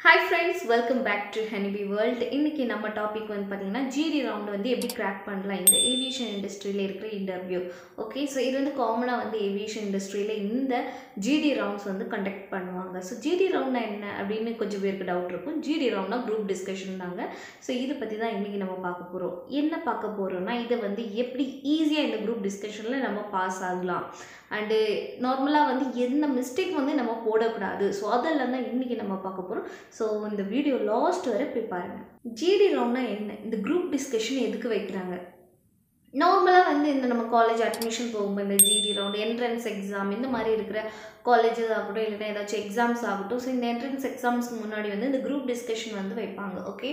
Hi friends, welcome back to Honeybee World. இன்னைக்கு நம்ம topic வந்து பாத்தீங்கன்னா ஜிடி ரவுண்ட் வந்து எப்படி கிராக் பண்ணலாம் இந்த ஏவியேஷன் இண்டஸ்ட்ரியில இருக்கிற இன்டர்வியூ. ஓகே, ஸோ இது வந்து காமனாக வந்து ஏவியேஷன் இண்டஸ்ட்ரியில இந்த ஜிடி ரவுண்ட்ஸ் வந்து கண்டக்ட் பண்ணுவாங்க. ஸோ ஜிடி ரவுண்ட்னா என்ன அப்படின்னு கொஞ்சம் பேருக்கு டவுட் இருக்கும். ஜிடி ரவுண்ட்னா குரூப் டிஸ்கஷன் தாங்க. ஸோ இதை பற்றி தான் இன்றைக்கி நம்ம பார்க்க போகிறோம். என்ன பார்க்க போகிறோம்னா இதை வந்து எப்படி ஈஸியாக இந்த குரூப் டிஸ்கஷனில் நம்ம பாஸ் ஆகலாம் அண்டு நார்மலாக வந்து எந்த மிஸ்டேக் வந்து நம்ம போடக்கூடாது. ஸோ அதெல்லாம் தான் இன்றைக்கி நம்ம பார்க்க போகிறோம். ஸோ இந்த வீடியோ லாஸ்ட் வரை போய் பாருங்கள். ஜிடி ரவுண்ட்னா என்ன, இந்த குரூப் டிஸ்கஷன் எதுக்கு வைக்கிறாங்க? நார்மலாக வந்து இந்த நம்ம காலேஜ் அட்மிஷன் போகும்போது இந்த ஜிடி ரவுண்ட் என்ட்ரன்ஸ் எக்ஸாம் இந்த மாதிரி இருக்கிற காலேஜஸ் ஆகட்டும் இல்லைன்னா ஏதாச்சும் எக்ஸாம்ஸ் ஆகட்டும். ஸோ இந்த என்ட்ரன்ஸ் எக்ஸாம்ஸ்க்கு முன்னாடி வந்து இந்த குரூப் டிஸ்கஷன் வந்து வைப்பாங்க. Okay,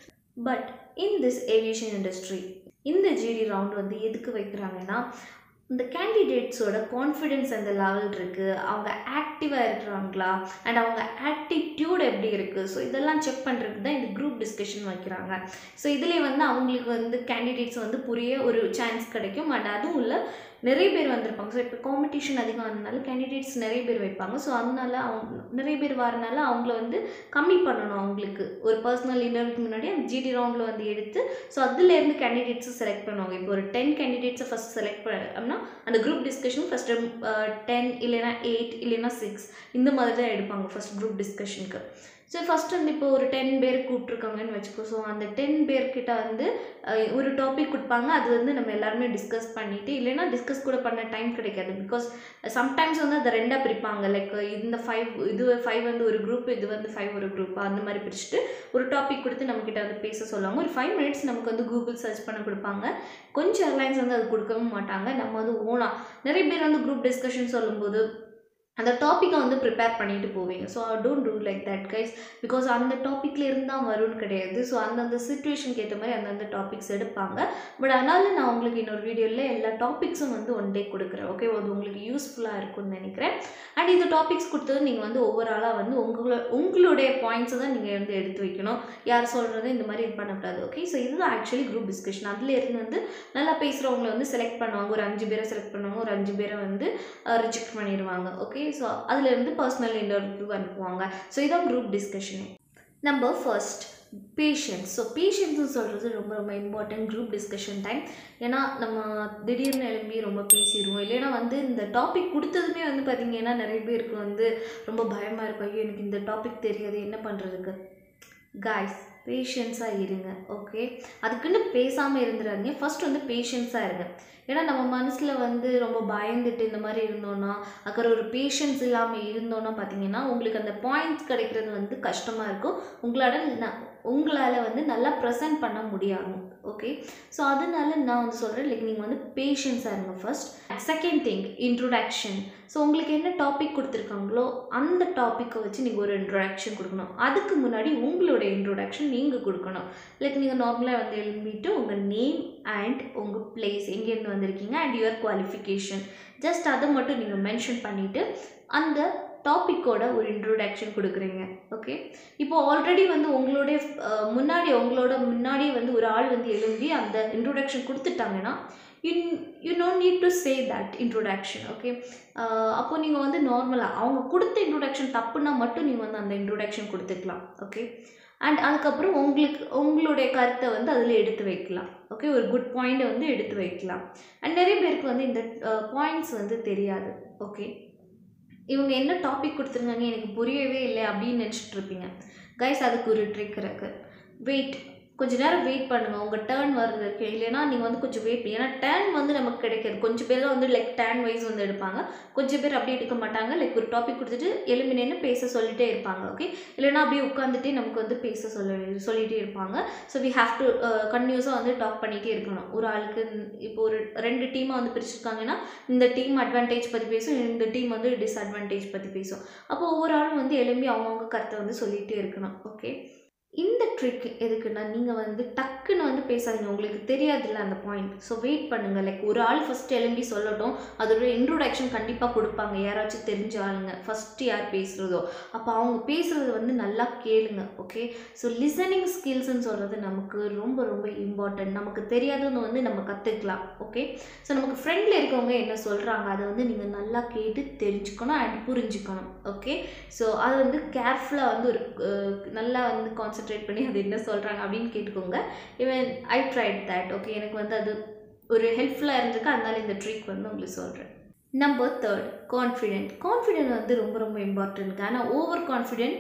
but in this aviation industry இந்த ஜிடி ரவுண்ட் வந்து எதுக்கு வைக்கிறாங்கன்னா இந்த கேண்டிடேட்ஸோட கான்ஃபிடென்ஸ் அந்த லெவல் இருக்குது, அவங்க ஆக்டிவாக இருக்கிறாங்களா அண்ட் அவங்க ஆட்டிடியூட் எப்படி இருக்குது. ஸோ இதெல்லாம் செக் பண்ணுறதுக்கு தான் இந்த குரூப் டிஸ்கஷன் வைக்கிறாங்க. ஸோ இதிலே வந்து அவங்களுக்கு வந்து கேண்டிடேட்ஸ் வந்து புரிய ஒரு சான்ஸ் கிடைக்கும். அண்ட் அதுவும் இல்லை நிறைய பேர் வந்திருப்பாங்க. ஸோ இப்போ காம்படிஷன் அதிகம் ஆனதுனால கேண்டிடேட்ஸ் நிறைய பேர் வைப்பாங்க. ஸோ அதனால அவங்க நிறைய பேர் வரனால அவங்கள வந்து கம்மி பண்ணணும். அவங்களுக்கு ஒரு பர்சனல் இன்டர்வியூக்கு முன்னாடி அந்த ஜிடி ரவுண்டில் வந்து எடுத்து ஸோ அதுலேருந்து கேண்டிடேட்ஸை செலக்ட் பண்ணுவாங்க. இப்போ ஒரு 10 கேண்டிடேட்ஸை ஃபஸ்ட் செலக்ட் பண்ணோம்னா அந்த குரூப் டிஸ்கஷன் ஃபஸ்ட்டு 10 இல்லைன்னா 8 இல்லைன்னா 6 இந்த மாதிரி தான் எடுப்பாங்க ஃபஸ்ட் குரூப் டிஸ்கஷனுக்கு. ஸோ ஃபஸ்ட் வந்து இப்போ ஒரு 10 பேர் கூப்பிட்ருக்காங்கன்னு வச்சுக்கோ. ஸோ அந்த 10 பேர்கிட்ட வந்து ஒரு டாபிக் கொடுப்பாங்க. அது வந்து நம்ம எல்லாருமே டிஸ்கஸ் பண்ணிவிட்டு இல்லைன்னா டிஸ்கஸ் கூட பண்ண டைம் கிடைக்காது. பிகாஸ் சம்டைம்ஸ் வந்து அதை ரெண்டாக பிரிப்பாங்க. லைக் இந்த 5 வந்து ஒரு குரூப், இது வந்து 5 ஒரு குரூப், அந்த மாதிரி பிரிச்சுட்டு ஒரு டாபிக் கொடுத்து நம்மக்கிட்ட வந்து பேச சொல்லுவாங்க. ஒரு 5 மினிட்ஸ் நமக்கு வந்து கூகுள் சர்ச் பண்ண கொடுப்பாங்க. கொஞ்சம் ஏர்லைன்ஸ் வந்து அது கொடுக்கவும் மாட்டாங்க. நம்ம வந்து ஓனாக நிறைய பேர் வந்து குரூப் டிஸ்கஷன் சொல்லும்போது அந்த டாப்பிக்கை வந்து ப்ரிப்பேர் பண்ணிட்டு போவீங்க. So don't do like that guys. Because அந்த டாப்பிக்கில் இருந்தால் வரும்னு கிடையாது. ஸோ அந்தந்த சிச்சுவேஷனுக்கு ஏற்ற மாதிரி அந்தந்த டாபிக்ஸ் எடுப்பாங்க. பட் அதனால் நான் உங்களுக்கு இன்னொரு வீடியோவில் எல்லா டாபிக்ஸும் வந்து ஒன் டே கொடுக்குறேன். ஓகே, அது உங்களுக்கு யூஸ்ஃபுல்லாக இருக்கும்னு நினைக்கிறேன். அண்ட் இந்த டாபிக்ஸ் கொடுத்தது நீங்கள் வந்து ஓவராலாக வந்து உங்களுடைய பாயிண்ட்ஸை தான் நீங்கள் வந்து எடுத்து வைக்கணும். யார் சொல்கிறது இந்த மாதிரி இது பண்ணக்கூடாது. ஓகே, ஸோ இதுதான் ஆக்சுவலி குரூப் டிஸ்கஷன். அதுலேருந்து வந்து நல்லா பேசுகிறவங்களை வந்து செலக்ட் பண்ணுவாங்க. ஒரு 5 பேரை செலக்ட் பண்ணுவாங்க, ஒரு 5 பேரை வந்து ரிஜெக்ட் பண்ணிடுவாங்க. ஓகே, ஸோ அதுலேருந்து பர்சனல் இன்டர்வியூ அனுப்புவாங்க. ஸோ இதான் group discussion. Number first patience. So பேஷன்ஸ்னு சொல்கிறது ரொம்ப ரொம்ப இம்பார்ட்டன்ட் குரூப் டிஸ்கஷன் டைம். ஏன்னா நம்ம திடீர்னு எழும்பி ரொம்ப பேசிடுவோம். இல்லைன்னா வந்து இந்த டாபிக் கொடுத்ததுமே வந்து பார்த்திங்கன்னா நிறைய பேருக்கு வந்து ரொம்ப பயமாக இருக்கும். ஐயோ எனக்கு இந்த டாபிக் தெரியாது, என்ன பண்ணுறதுக்கு. காய்ஸ், பேஷன்ஸாக இருங்க. ஓகே, அதுக்குன்னு பேசாமல் இருந்துடாதீங்க. ஃபஸ்ட் வந்து பேஷன்ஸாக இருங்க. ஏன்னா நம்ம மனசில் வந்து ரொம்ப பயந்துட்டு இந்த மாதிரி இருந்தோன்னா அப்புறம் ஒரு பேஷன்ஸ் இல்லாமல் இருந்தோன்னா பார்த்திங்கன்னா உங்களுக்கு அந்த பாயிண்ட்ஸ் கிடைக்கிறது வந்து கஷ்டமாக இருக்கும். உங்களால் வந்து நல்லா ப்ரெசென்ட் பண்ண முடியாது. ஓகே, ஸோ அதனால நான் வந்து சொல்கிறேன் லைக் நீங்கள் வந்து பேஷன்ஸாக இருங்க first. Second thing, introduction. So உங்களுக்கு என்ன டாபிக் கொடுத்துருக்காங்களோ அந்த டாப்பிக்கை வச்சு நீங்கள் ஒரு இன்ட்ரோடக்ஷன் கொடுக்கணும். அதுக்கு முன்னாடி உங்களோட இன்ட்ரோடக்ஷன் நீங்கள் கொடுக்கணும். லைக் நீங்கள் நார்மலாக வந்து எழுதிட்டு உங்கள் நேம் அண்ட் உங்கள் பிளேஸ், எங்கேருந்து வந்திருக்கீங்க அண்ட் யுவர் குவாலிஃபிகேஷன், ஜஸ்ட் அதை மட்டும் நீங்கள் மென்ஷன் பண்ணிவிட்டு அந்த டாப்பிக்கோட ஒரு இன்ட்ரோடக்ஷன் கொடுக்குறீங்க. ஓகே, இப்போ ஆல்ரெடி வந்து உங்களோட முன்னாடியே வந்து ஒரு ஆள் வந்து எழுதி அந்த இன்ட்ரோடக்ஷன் கொடுத்துட்டாங்கன்னா you don't need to say that introduction. Okay, அப்போது நீங்கள் வந்து நார்மலாக அவங்க கொடுத்த இன்ட்ரோடக்ஷன் தப்புன்னா மட்டும் நீங்கள் வந்து அந்த இன்ட்ரோடக்ஷன் கொடுத்துக்கலாம். ஓகே, அண்ட் அதுக்கப்புறம் உங்களுடைய கருத்தை வந்து அதில் எடுத்து வைக்கலாம். ஓகே, ஒரு குட் பாயிண்ட்டை வந்து எடுத்து வைக்கலாம். அண்ட் நிறைய பேருக்கு வந்து இந்த பாயிண்ட்ஸ் வந்து தெரியாது. ஓகே, இவங்க என்ன டாபிக் கொடுத்துருந்தாங்க எனக்கு புரியவே இல்லை அப்படின்னு நினச்சிட்டு இருப்பீங்க. கைஸ், அதுக்கு ஒரு ட்ரிக் இருக்குது. வெயிட், கொஞ்சம் நேரம் வெயிட் பண்ணுங்கள் உங்கள் டேர்ன் வர்றதுக்கு. இல்லைன்னா நீங்கள் வந்து கொஞ்சம் வெயிட் பண்ணி, ஏன்னா டேர்ன் வந்து நமக்கு கிடைக்காது. கொஞ்சம் பேர் தான் வந்து லைக் டேர்ன் வைஸ் வந்து எடுப்பாங்க, கொஞ்சம் பேர் அப்படி எடுக்க மாட்டாங்க. லைக் ஒரு டாபிக் கொடுத்துட்டு எலுமினேன்னு பேச சொல்லிகிட்டே இருப்பாங்க. ஓகே, இல்லைன்னா அப்படியே உட்காந்துட்டே நமக்கு வந்து பேச சொல்லிகிட்டே இருப்பாங்க. ஸோ வி ஹாவ் டு கன்டினியூஸாக வந்து டாக் பண்ணிகிட்டே இருக்கணும். ஒரு ஆளுக்கு இப்போ ஒரு 2 டீமாக வந்து பிரிச்சுருக்காங்கன்னா இந்த டீம் அட்வான்டேஜ் பற்றி பேசும், இந்த டீம் வந்து டிஸ்அட்வான்டேஜ் பற்றி பேசும். அப்போ ஒவ்வொரு ஆளும் வந்து எழும்பி அவங்கவுங்க கருத்தை வந்து சொல்லிகிட்டே இருக்கணும். ஓகே, இந்த ட்ரிக் எதுக்குன்னா, நீங்கள் வந்து டக்குன்னு வந்து பேசாதீங்க. உங்களுக்கு தெரியாதுல்ல அந்த பாயிண்ட். ஸோ வெயிட் பண்ணுங்கள். லைக் ஒரு ஆள் ஃபஸ்ட்டு எழும்பி சொல்லட்டும். அதோட இன்ட்ரோடக்ஷன் கண்டிப்பாக கொடுப்பாங்க. யாராச்சும் தெரிஞ்ச ஆளுங்க ஃபஸ்ட்டு யார் பேசுகிறதோ, அப்போ அவங்க பேசுகிறது வந்து நல்லா கேளுங்க. ஓகே, ஸோ லிசனிங் ஸ்கில்ஸ்ன்னு சொல்கிறது நமக்கு ரொம்ப ரொம்ப இம்பார்ட்டன்ட். நமக்கு தெரியாதது வந்து நம்ம கற்றுக்கலாம். ஓகே, ஸோ நமக்கு ஃப்ரெண்டில் இருக்கவங்க என்ன சொல்கிறாங்க அதை வந்து நீங்கள் நல்லா கேட்டு தெரிஞ்சுக்கணும் அண்ட் புரிஞ்சுக்கணும். ஓகே, ஸோ அது வந்து கேர்ஃபுல்லாக வந்து ஒரு நல்லா வந்து கான்சென்ட்ரேட் பண்ணி அது என்ன சொல்கிறாங்க அப்படின்னு கேட்டுக்கோங்க. Even I tried that. Okay, எனக்கு வந்து அது ஒரு ஹெல்ப்ஃபுல்லாக இருந்திருக்கு. அதனால இந்த ட்ரிக் வந்து உங்களுக்கு சொல்கிறேன். நம்பர் 3, கான்ஃபிடென்ட் வந்து ரொம்ப ரொம்ப இம்பார்ட்டன்ட்ங்க. ஆனால் ஓவர் கான்ஃபிடென்ட்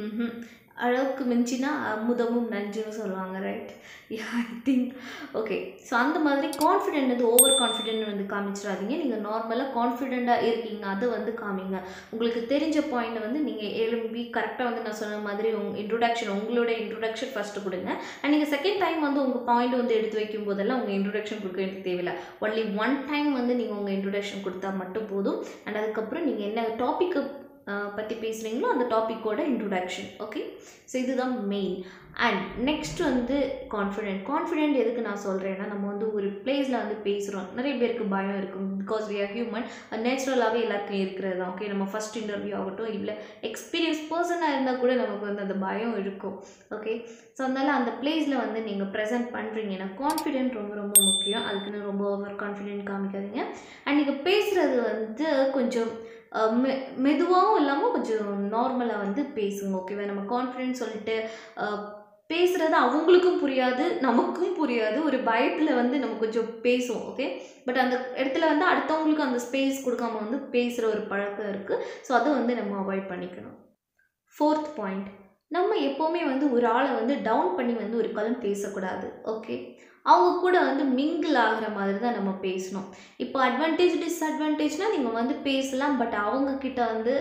அளவுக்கு மிஞ்சினா அமுதமும் நஞ்சுன்னு சொல்லுவாங்க, right? I think okay. So அந்த மாதிரி கான்ஃபிடென்ட் வந்து ஓவர் கான்ஃபிடென்ட் வந்து காமிச்சிடாதீங்க. நீங்கள் நார்மலாக கான்ஃபிடென்ட்டாக இருக்கீங்க, அதை வந்து காமிங்க. உங்களுக்கு தெரிஞ்ச பாயிண்ட்டை வந்து நீங்கள் எழும்பி கரெக்டாக வந்து நான் சொன்ன மாதிரி உங்களோட இன்ட்ரொடக்ஷன் ஃபஸ்ட்டு கொடுங்க. அண்ட் நீங்கள் செகண்ட் டைம் வந்து உங்கள் பாயிண்ட் வந்து எடுத்து வைக்கும் போதெல்லாம் உங்கள் இன்ட்ரொடக்ஷன் கொடுக்க வேண்டிய தேவையில்லை. ஒன்லி ஒன் டைம் வந்து நீங்கள் உங்கள் இன்ட்ரொடக்ஷன் கொடுத்தா மட்டும் போதும். அண்ட் அதுக்கப்புறம் நீங்கள் என்ன டாப்பிக்கு பற்றி பேசுகிறீங்களோ அந்த டாப்பிக்கோட இன்ட்ரொடக்ஷன். ஓகே, ஸோ இதுதான் மெயின். அண்ட் நெக்ஸ்ட் வந்து கான்ஃபிடென்ட் எதுக்கு நான் சொல்கிறேன்னா, நம்ம வந்து ஒரு பிளேஸில் வந்து பேசுகிறோம். நிறைய பேருக்கு பயம் இருக்கும். Because we are human. நேச்சுரலாகவே எல்லாருக்கும் இருக்கிறது தான். ஓகே, நம்ம ஃபஸ்ட் இன்டர்வியூ ஆகட்டும், இல்லை எக்ஸ்பீரியன்ஸ் பர்சனாக இருந்தால் கூட நமக்கு வந்து அந்த பயம் இருக்கும். ஓகே, ஸோ அதனால் அந்த பிளேஸில் வந்து நீங்கள் ப்ரெசென்ட் பண்ணுறீங்கன்னா கான்ஃபிடென்ட் ரொம்ப ரொம்ப முக்கியம். அதுக்குன்னு ரொம்ப ஓவர் கான்ஃபிடென்ட் காமிக்காதீங்க. அண்ட் நீங்கள் பேசுகிறது வந்து கொஞ்சம் மெதுவாகவும் இல்லாமல் கொஞ்சம் நார்மலாக வந்து பேசுங்க. ஓகேவா? நம்ம கான்ஃபிடென்ட் சொல்லிட்டு பேசுகிறது அவங்களுக்கும் புரியாது, நமக்கும் புரியாது. ஒரு பயத்தில் வந்து நம்ம கொஞ்சம் பேசுவோம். ஓகே, பட் அந்த இடத்துல வந்து அடுத்தவங்களுக்கு அந்த ஸ்பேஸ் கொடுக்காம வந்து பேசுகிற ஒரு பழக்கம் இருக்குது. ஸோ அதை வந்து நம்ம அவாய்ட் பண்ணிக்கணும். 4th பாயிண்ட், நம்ம எப்போவுமே வந்து ஒரு ஆளை வந்து டவுன் பண்ணி வந்து ஒரு காலம் பேசக்கூடாது. ஓகே, அவங்க கூட வந்து மிங்கிள் ஆகிற மாதிரி தான் நம்ம பேசணும். இப்போ அட்வான்டேஜ் டிஸ்அட்வான்டேஜ்னால் நீங்கள் வந்து பேசலாம், பட் அவங்கக்கிட்ட வந்து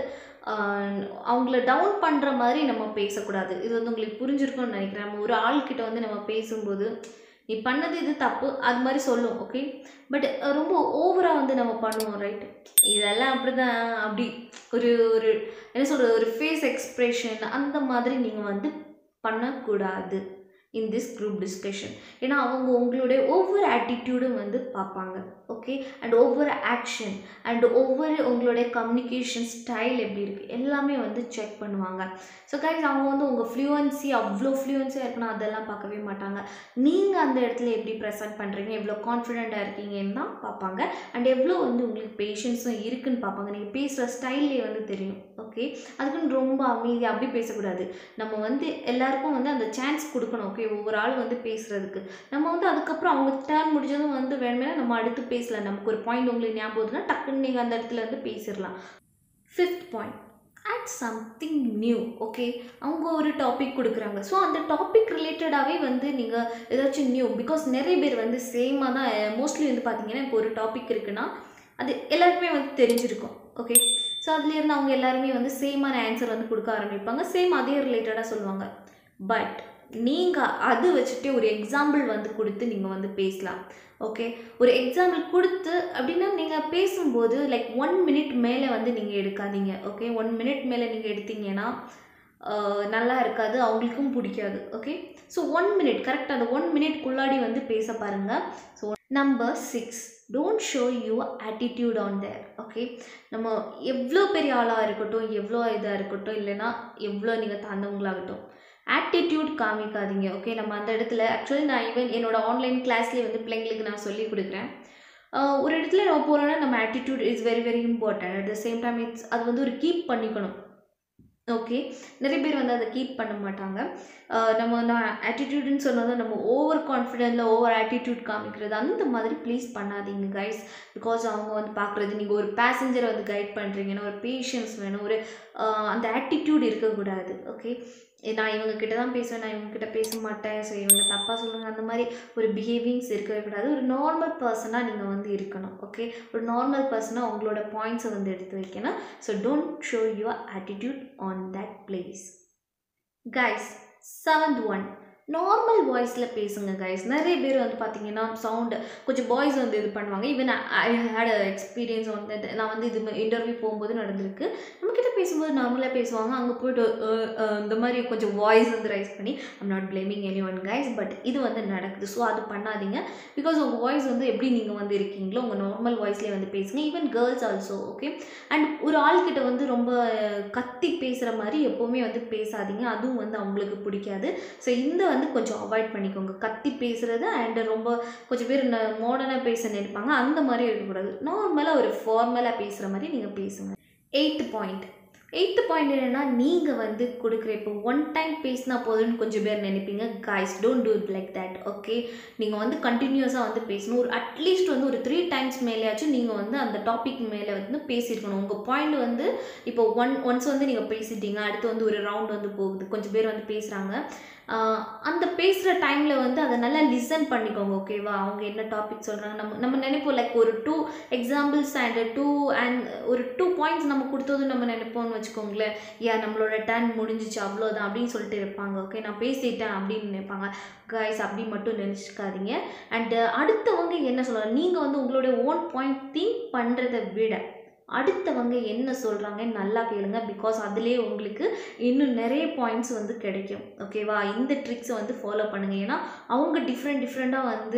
அவங்கள டவுன் பண்ணுற மாதிரி நம்ம பேசக்கூடாது. இது வந்து உங்களுக்கு புரிஞ்சிருக்கும்னு நினைக்கிறேன். நம்ம ஒரு ஆள்கிட்ட வந்து நம்ம பேசும்போது நீ பண்ணது இது தப்பு அது மாதிரி சொல்லும். ஓகே, பட் ரொம்ப ஓவராக வந்து நம்ம பண்ணுவோம், ரைட்? இதெல்லாம் அப்படி தான், அப்படி ஒரு ஒரு என்ன சொல்கிறது, ஒரு ஃபேஸ் எக்ஸ்ப்ரெஷன் அந்த மாதிரி நீங்கள் வந்து பண்ணக்கூடாது இன் திஸ் குரூப் டிஸ்கஷன். ஏன்னா அவங்க உங்களுடைய ஒவ்வொரு ஆட்டிடியூடும் வந்து பார்ப்பாங்க. ஓகே, அண்ட் ஒவ்வொரு ஆக்ஷன் அண்ட் ஒவ்வொரு உங்களுடைய கம்யூனிகேஷன் ஸ்டைல் எப்படி இருக்குது எல்லாமே வந்து செக் பண்ணுவாங்க. ஸோ கைஸ், அவங்க வந்து உங்கள் ஃப்ளூயன்சி அவ்வளோ ஃப்ளூயன்சியாக இருக்கணும் அதெல்லாம் பார்க்கவே மாட்டாங்க. நீங்கள் அந்த இடத்துல எப்படி ப்ரெசென்ட் பண்ணுறீங்க, எவ்வளோ கான்ஃபிடென்ட்டாக இருக்கீங்கன்னு தான் பார்ப்பாங்க. அண்ட் எவ்வளோ வந்து உங்களுக்கு பேஷன்ஸும் இருக்குதுன்னு பார்ப்பாங்க. நீங்கள் பேசுகிற ஸ்டைல்லே வந்து தெரியும். ஓகே, அதுக்குன்னு ரொம்ப அமைதியாக அப்படி பேசக்கூடாது. நம்ம வந்து எல்லாருக்கும் வந்து அந்த சான்ஸ் கொடுக்கணும். ஓகே, ஒவ்வொரு ஆள் வந்து பேசுகிறதுக்கு நம்ம வந்து அதுக்கப்புறம் அவங்க டர்ன் முடிஞ்சதும் வந்து வேணுமே நம்ம அடுத்து பேசலாம். நமக்கு ஒரு பாயிண்ட் உங்களுக்கு ஞாபகம்னா டக்குன்னு நீங்கள் அந்த இடத்துல வந்து பேசிடலாம். 5th point, add something new. Okay, அவங்க ஒரு டாபிக் கொடுக்குறாங்க. ஸோ அந்த டாபிக் ரிலேட்டடாகவே வந்து நீங்கள் ஏதாச்சும் நியூ, பிகாஸ் நிறைய பேர் வந்து சேமாக தான் மோஸ்ட்லி வந்து பார்த்தீங்கன்னா இப்போ ஒரு டாபிக் இருக்குன்னா அது எல்லாருக்குமே வந்து தெரிஞ்சிருக்கும். ஓகே, ஸோ அதுலேருந்து அவங்க எல்லாருமே வந்து சேமான ஆன்சர் வந்து கொடுக்க ஆரம்பிப்பாங்க. சேம் அதே ரிலேட்டடாக சொல்லுவாங்க. பட் நீங்கள் அது வச்சுட்டு ஒரு எக்ஸாம்பிள் வந்து கொடுத்து நீங்கள் வந்து பேசலாம். ஓகே, ஒரு எக்ஸாம்பிள் கொடுத்து அப்படின்னா நீங்கள் பேசும்போது லைக் 1 மினிட் மேலே வந்து நீங்கள் எடுக்காதீங்க. ஓகே, 1 மினிட் மேலே நீங்கள் எடுத்தீங்கன்னா நல்லா இருக்காது, அவங்களுக்கும் பிடிக்காது. ஓகே, ஸோ 1 மினிட் கரெக்டாக அந்த 1 மினிட்குள்ளாடி வந்து பேச பாருங்கள். So number 6, don't show your attitude on there. Okay, நம்ம எவ்வளோ பெரிய ஆளாக இருக்கட்டும், எவ்வளோ இதாக இருக்கட்டும், இல்லைனா எவ்வளோ நீங்கள் தாழ்ந்தவங்களாகட்டும், ஆட்டிடியூட் காமிக்காதீங்க. ஓகே, நம்ம அந்த இடத்துல ஆக்சுவலி நான் ஈவன் என்னோடய ஆன்லைன் கிளாஸ்லேயே வந்து பிள்ளைங்களுக்கு நான் சொல்லி கொடுக்குறேன். ஒரு இடத்துல நம்ம போகிறோன்னா நம்ம attitude is very very important. At the same time அது வந்து ஒரு கீப் பண்ணிக்கணும். ஓகே, நிறைய பேர் வந்து அதை கீப் பண்ண மாட்டாங்க. நான் ஆட்டிடியூடுன்னு சொன்னதும் நம்ம ஓவர் கான்ஃபிடென்ட்டில் ஓவர் ஆட்டிடியூட் காமிக்கிறது அந்த மாதிரி ப்ளீஸ் பண்ணாதீங்க கைஸ். பிகாஸ் அவங்க வந்து பார்க்குறது நீங்கள் ஒரு பேசஞ்சரை வந்து கைட் பண்ணுறீங்கன்னா ஒரு பேஷன்ஸ் வேணும், ஒரு அந்த ஆட்டிடியூட் இருக்கக்கூடாது. ஓகே, நான் இவங்கக்கிட்ட தான் பேசுவேன், நான் இவங்கக்கிட்ட பேச மாட்டேன், ஸோ இவங்க தப்பாக சொல்லுவாங்க, அந்த மாதிரி ஒரு பிஹேவிங்ஸ் இருக்கவே கூடாது. ஒரு நார்மல் பர்சனாக நீங்கள் வந்து இருக்கணும். ஓகே, ஒரு நார்மல் பர்சனாக உங்களோட பாயிண்ட்ஸை வந்து எடுத்து வைக்கணும். So don't show your attitude on that place. Guys, 7th one, normal வாய்ஸில் பேசுங்க கைஸ். நிறைய பேர் வந்து பார்த்தீங்கன்னா சவுண்டு கொஞ்சம் பாய்ஸ் வந்து இது பண்ணுவாங்க. ஈவன் ஐ ஹேட் எக்ஸ்பீரியன்ஸ் வந்து நான் வந்து இது இன்டர்வியூ போகும்போது நடந்திருக்கு. நம்மக்கிட்ட பேசும்போது நார்மலாக பேசுவாங்க, அங்கே போய்ட்டு இந்த மாதிரி கொஞ்சம் வாய்ஸ் வந்து ரைஸ் பண்ணி I'm not blaming anyone guys, but இது வந்து நடக்குது. ஸோ அது பண்ணாதீங்க. பிகாஸ் உங்கள் வாய்ஸ் வந்து எப்படி நீங்கள் வந்து இருக்கீங்களோ உங்கள் நார்மல் வாய்ஸ்லேயே வந்து பேசுங்க. Even girls also, okay. And ஒரு ஆள்கிட்ட வந்து ரொம்ப கத்தி பேசுகிற மாதிரி எப்போவுமே வந்து பேசாதீங்க, அதுவும் வந்து அவங்களுக்கு பிடிக்காது. ஸோ இந்த வந்து கொஞ்சம் அவாய்ட் பண்ணிக்கோங்க, கத்தி பேசுகிறது. அண்ட் ரொம்ப கொஞ்சம் பேர் மாடர்னாக பேச நினைப்பாங்க, அந்த மாதிரி இருக்கக்கூடாது. நார்மலாக ஒரு ஃபார்மலாக பேசுகிற மாதிரி நீங்கள் பேசுங்க. 8th பாயிண்ட் என்னென்னா, நீங்கள் வந்து கொடுக்குற இப்போ ஒன் டைம் பேசினா போதும்னு கொஞ்சம் பேர் நினைப்பீங்க. Guys, don't do it like that, okay. நீங்கள் வந்து கண்டினியூஸாக வந்து பேசணும். ஒரு அட்லீஸ்ட் வந்து ஒரு 3 times மேலேயாச்சும் நீங்கள் வந்து அந்த டாபிக் மேலே வந்து பேசியிருக்கணும். உங்கள் பாயிண்ட் வந்து இப்போ ஒன்ஸ் வந்து நீங்கள் பேசிட்டீங்க, அடுத்து வந்து ஒரு ரவுண்ட் வந்து போகுது, கொஞ்சம் பேர் வந்து பேசுகிறாங்க. அந்த பேசுகிற டைமில் வந்து அதை நல்லா லிசன் பண்ணிக்கோங்க, ஓகேவா. அவங்க என்ன டாபிக் சொல்கிறாங்க, நம்ம நினைப்போம் லைக் ஒரு 2 எக்ஸாம்பிள்ஸ் அண்ட் 2 பாயிண்ட்ஸ் நம்ம கொடுத்ததும் நம்ம நினைப்போம்னு வச்சுக்கோங்களேன். நம்மளோட டர்ன் முடிஞ்சிச்சு அவ்வளோதான் அப்படின்னு சொல்லிட்டு இருப்பாங்க, ஓகே. நான் பேசிட்டேன் அப்படின்னு நினைப்பாங்க. கைஸ், அப்படி மட்டும் நினச்சிக்காதீங்க. அண்டு அடுத்தவங்க என்ன சொல்கிறாங்க, நீங்கள் வந்து உங்களுடைய ஓன் பாயிண்ட் திங்க் பண்ணுறதை விட அடுத்தவங்க என்ன சொல்கிறாங்கன்னு நல்லா கேளுங்க. பிகாஸ் அதிலே உங்களுக்கு இன்னும் நிறைய பாயிண்ட்ஸ் வந்து கிடைக்கும், ஓகேவா. இந்த ட்ரிக்ஸை வந்து ஃபாலோ பண்ணுங்கள். ஏன்னா அவங்க டிஃப்ரெண்ட்டாக வந்து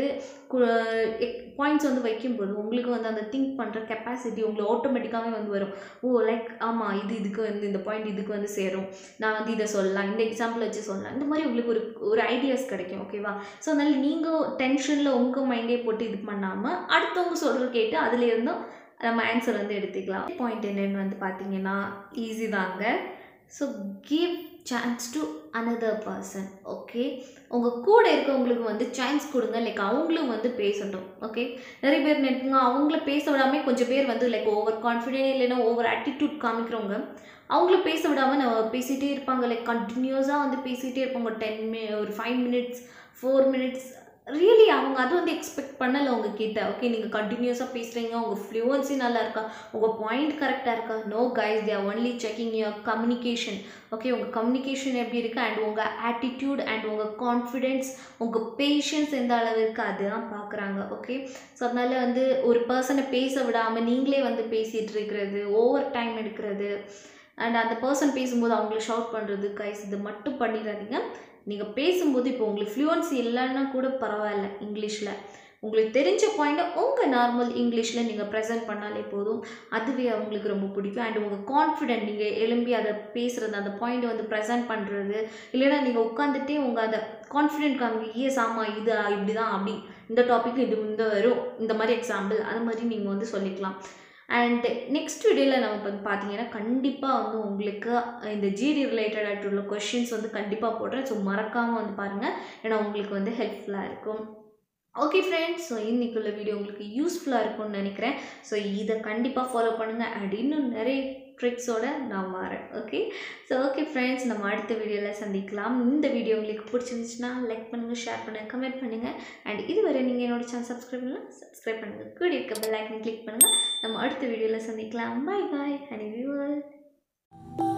பாயிண்ட்ஸ் வந்து வைக்கும்போது உங்களுக்கு வந்து அந்த திங்க் பண்ணுற கெப்பாசிட்டி உங்களுக்கு ஆட்டோமேட்டிக்காகவே வந்து வரும். லைக் ஆமாம், இதுக்கு வந்து இந்த பாயிண்ட் இதுக்கு வந்து சேரும், நான் வந்து இதை சொல்லலாம், இந்த எக்ஸாம்பிள் வச்சு சொல்லலாம், இந்த மாதிரி உங்களுக்கு ஒரு ஐடியாஸ் கிடைக்கும், ஓகேவா. ஸோ அதனால் நீங்கள் டென்ஷனில் உங்கள் மைண்டே போட்டு இது பண்ணாமல் அடுத்தவங்க சொல்கிற கேட்டு அதில் இருந்தும் நம்ம ஆன்சர் வந்து எடுத்துக்கலாம். பாயிண்ட் என்னென்னு வந்து பார்த்தீங்கன்னா ஈஸி தாங்க. So give chance to another person, okay. உங்கள் கூட இருக்கவங்களுக்கு வந்து சான்ஸ் கொடுங்க, லைக் அவங்களும் வந்து பேசட்டும், ஓகே. நிறைய பேர் நினைப்பாங்க அவங்கள பேச விடாமல் கொஞ்சம் பேர் வந்து லைக் ஓவர் கான்ஃபிடென்ட் இல்லைன்னா ஓவர் ஆட்டிடியூட் காமிக்கிறவங்க அவங்கள பேச விடாமல் நம்ம பேசிகிட்டே இருப்பாங்க, லைக் கண்டினியூஸாக வந்து பேசிகிட்டே இருப்பாங்க. ஒரு 5 minutes 4 minutes ரியலி அவங்க அது வந்து எக்ஸ்பெக்ட் பண்ணலை உங்ககிட்ட, ஓகே. நீங்கள் கண்டினியூஸாக பேசுகிறீங்க, உங்கள் ஃப்ளூவன்சி நல்லா இருக்கா, உங்கள் பாயிண்ட் கரெக்டாக இருக்கா. No guys, they are only checking your communication, okay. உங்கள் கம்யூனிகேஷன் எப்படி இருக்குது அண்ட் உங்கள் ஆட்டிடியூட் அண்ட் உங்கள் கான்ஃபிடென்ஸ், உங்கள் பேஷன்ஸ் எந்த அளவு இருக்குது அதுதான் பார்க்குறாங்க, ஓகே. ஸோ அதனால் வந்து ஒரு பர்சனை பேச விடாமல் நீங்களே வந்து பேசிகிட்டு இருக்கிறது, ஓவர் டைம் எடுக்கிறது அண்ட் அந்த பர்சன் பேசும்போது அவங்கள ஷவுட் பண்ணுறது, கைஸ் இது மட்டும் பண்ணிடாதீங்க. நீங்கள் பேசும்போது இப்போ உங்களுக்கு ஃப்ளூவன்சி இல்லைன்னா கூட பரவாயில்ல, இங்கிலீஷில் உங்களுக்கு தெரிஞ்ச பாயிண்ட்டை உங்கள் நார்மல் இங்கிலீஷில் நீங்கள் ப்ரெசென்ட் பண்ணாலே போதும், அதுவே அவங்களுக்கு ரொம்ப பிடிக்கும். அண்ட் உங்கள் கான்ஃபிடென்ட் நீங்கள் எழும்பி அதை பேசுகிறது, அந்த பாயிண்ட்டை வந்து ப்ரெசென்ட் பண்ணுறது, இல்லைன்னா நீங்கள் உட்காந்துட்டே உங்கள் அந்த கான்ஃபிடென்ட் காமிங்க, ஆமாம் இது இப்படி தான், அப்படி இந்த டாபிக் இது இந்த வரும், இந்த மாதிரி எக்ஸாம்பிள் அது மாதிரி நீங்கள் வந்து சொல்லிக்கலாம். அண்ட் நெக்ஸ்ட் வீடியோவில் நம்ம வந்து பார்த்தீங்கன்னா கண்டிப்பாக வந்து உங்களுக்கு இந்த ஜிடி ரிலேட்டடாக உள்ள கொஷின்ஸ் வந்து கண்டிப்பாக போடுறேன். ஸோ மறக்காமல் வந்து பாருங்கள், ஏன்னா உங்களுக்கு வந்து ஹெல்ப்ஃபுல்லாக இருக்கும். ஓகே ஃப்ரெண்ட்ஸ், ஸோ இன்றைக்குள்ள வீடியோ உங்களுக்கு யூஸ்ஃபுல்லாக இருக்கும்னு நினைக்கிறேன். ஸோ இதை கண்டிப்பாக ஃபாலோ பண்ணுங்கள் அண்ட் இன்னும் நிறைய ட்ரிக்ஸோடு நான் வரேன், ஓகே. ஸோ ஓகே ஃப்ரெண்ட்ஸ், நம்ம அடுத்த வீடியோவில் சந்திக்கலாம். இந்த வீடியோ உங்களுக்கு பிடிச்சிருந்துச்சுன்னா லைக் பண்ணுங்கள், ஷேர் பண்ணுங்கள், கமெண்ட் பண்ணுங்கள். அண்ட் இதுவரை நீங்கள் என்னோட சேனல் சப்ஸ்கிரைப் பண்ணுங்கள், கூட இருக்க பெல் ஐக்கன் கிளிக் பண்ணுங்கள். நம்ம அடுத்த வீடியோவில் சந்திக்கலாம். Bye bye, honey viewers.